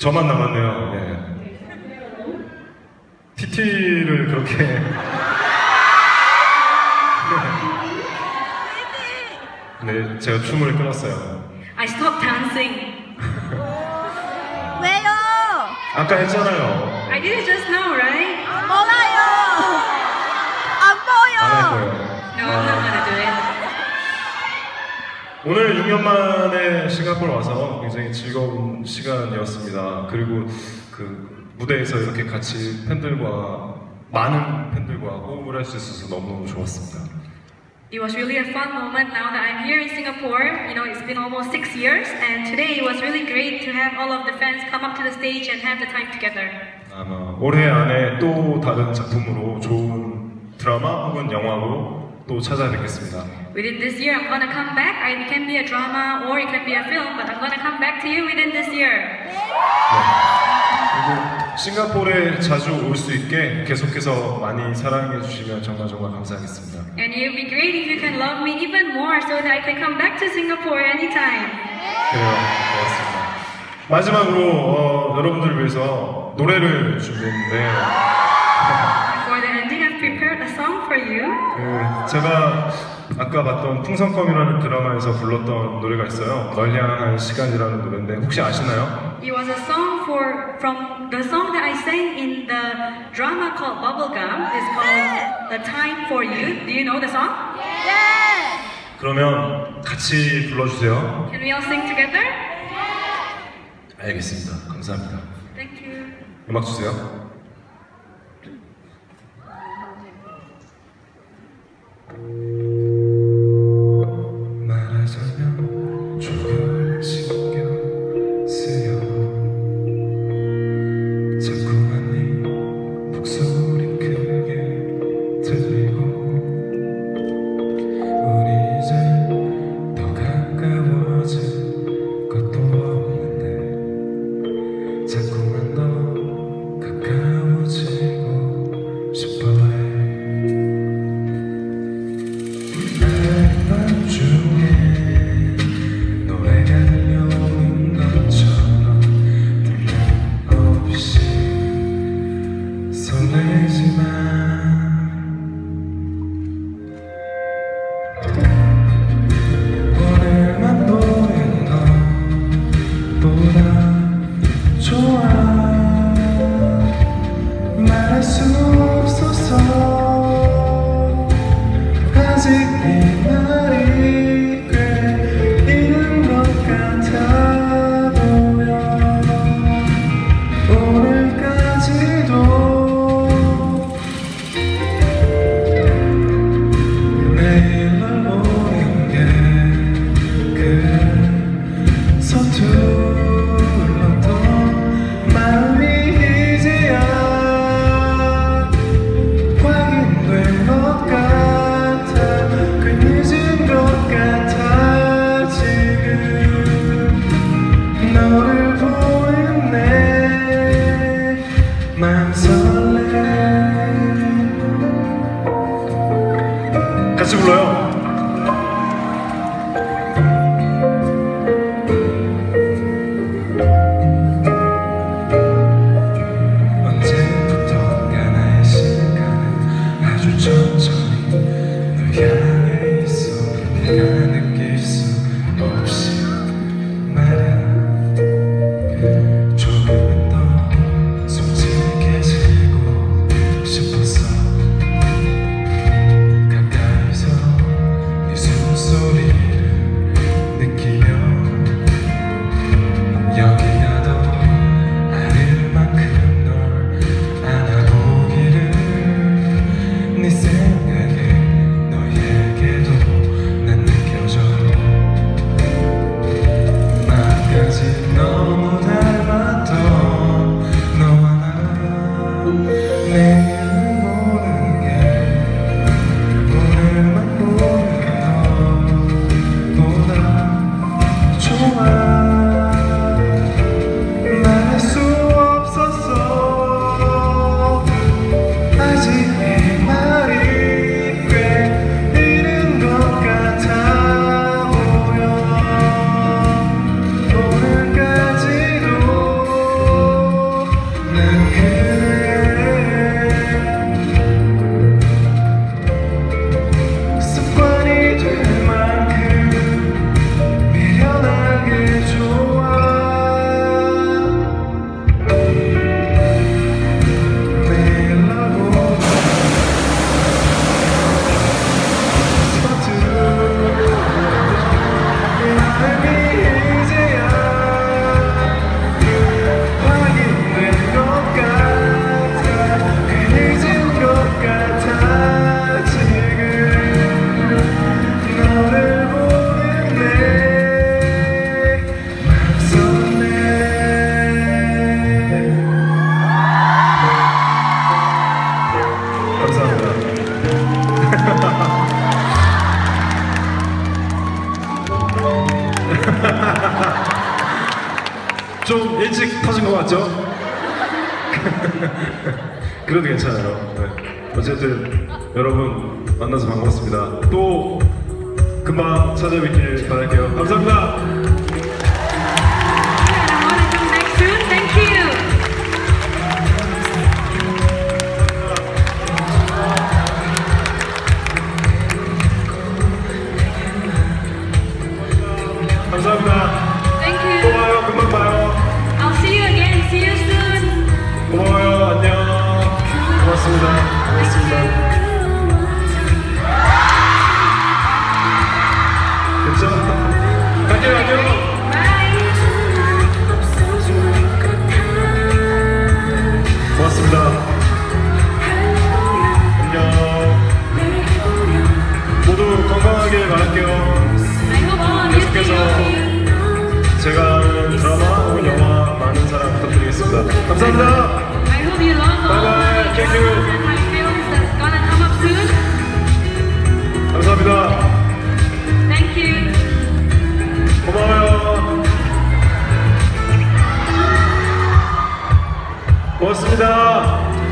저만 남았네요. 네. TT를 그렇게 네, 제가 춤을 끊었어요. I stopped dancing. 왜요? 아까 했잖아요. I did it just now, right? 몰라요. 안 보여. 안 할 거예요. No, I'm not gonna do it. 오늘 6년 만에 싱가포르 와서 굉장히 즐거운 시간이었습니다. 그리고 그 무대에서 이렇게 같이 팬들과 많은 팬들과 호흡을 할 수 있어서 너무 좋았습니다. It was really a fun moment now that I'm here in Singapore. You know, it's been almost 6 years, and today it was really great to have all of the fans come up to the stage and have the time together. 아마 올해 안에 또 다른 작품으로 좋은 드라마 혹은 영화로 또 찾아뵙겠습니다. Within this year, I'm gonna come back. It can be a drama or it can be a film, but I'm gonna come back to you within this year. 네. 그리고 싱가포르에 자주 올 수 있게 계속해서 많이 사랑해 주시면 정말 감사하겠습니다. And it would be great if you can love me even more so that I can come back to Singapore anytime. 그래요. 고맙습니다. 마지막으로 여러분들을 위해서 노래를 준비했는데 For the ending, I've prepared a song for you. 제가 아까 봤던 풍선껌이라는 드라마에서 불렀던 노래가 있어요. 널 향한 시간이라는 노래인데 혹시 아시나요? It was a song from the song that I sang in the drama called Bubblegum. It's called The Time for You. Do you know the song? 네. 그러면 같이 불러주세요. Can we all sing together? 알겠습니다. 감사합니다. Thank you. 음악 주세요. 말하자면 조금 신경 쓰여 자꾸만 네 목소리 크게 들리고 우리 이제 더 가까워질 것도 없는데 자꾸만 더 가까워지고 싶어해. 오늘만 보는 너보다 좋아 말할 수 없어서 아직 이 말이 꽤 이른 것 같아 보여 오늘까지도 매일 널 보는 게 그래 서툴렀던 마음이 이제야 확인된 것 같아 꽤 늦은 것 같아 지금 너를 보는 내 맘 설레. 같이 불러요. 언제부턴가 나의 시간은 아주 천천히 널 향해 있어 내가 느낄 수 없이 말야 조금은 더 솔직해지고 싶었어 가까이서 네 숨소리를 느끼며 여기가 더 아릴 만큼 널 안아보기를 네 생각에 너에게도 난 느껴져 마음까지 너무 닮았던 너와 나 내일은 모르는 게 오늘만 보는 너보다 좋아 좀 일찍 터진 것 같죠? 그래도 괜찮아요. 네. 어쨌든 여러분 만나서 반갑습니다. 또 금방 찾아뵙길 바랄게요. 감사합니다. I want to come back soon. Thank you. 감사합니다. Thank 또 you. 봐요. 금방 봐요. I'll see you again. See you soon. 고마워요. 안녕. 고맙습니다. 고맙습니다. 괜찮아. 갈게요. 안녕. Bye. 고맙습니다. 안녕. 모두 건강하게 말할게요. I hope all of you stay 계속해서 healthy. 제가 하는 드라마 혹은 영화 많은 사랑 부탁드리겠습니다. 감사합니다. I hope you love all Bye-bye. the Thank you. dramas and my films that's gonna come up soon. 감사합니다. Thank you. 고마워요. 고맙습니다.